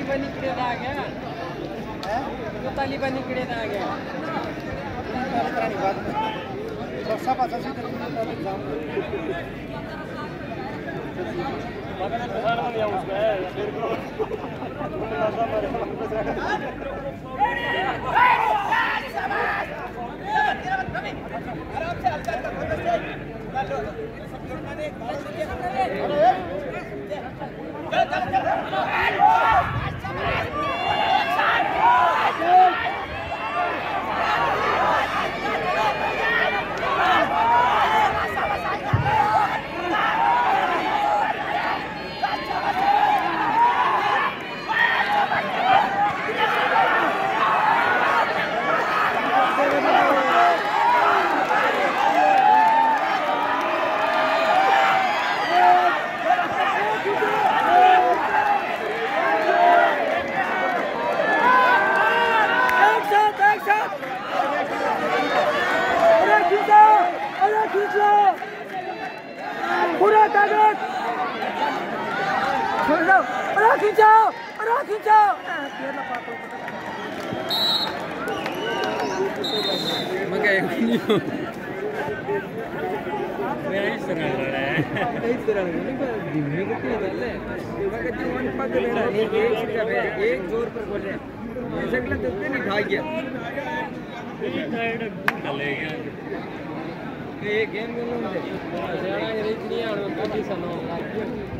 तालिबान इकडे आ गया तो तालिबान इकडे आ गया पूरा ताकत खींचाओ एक जोर पर बोले नहीं खा गया ये गेम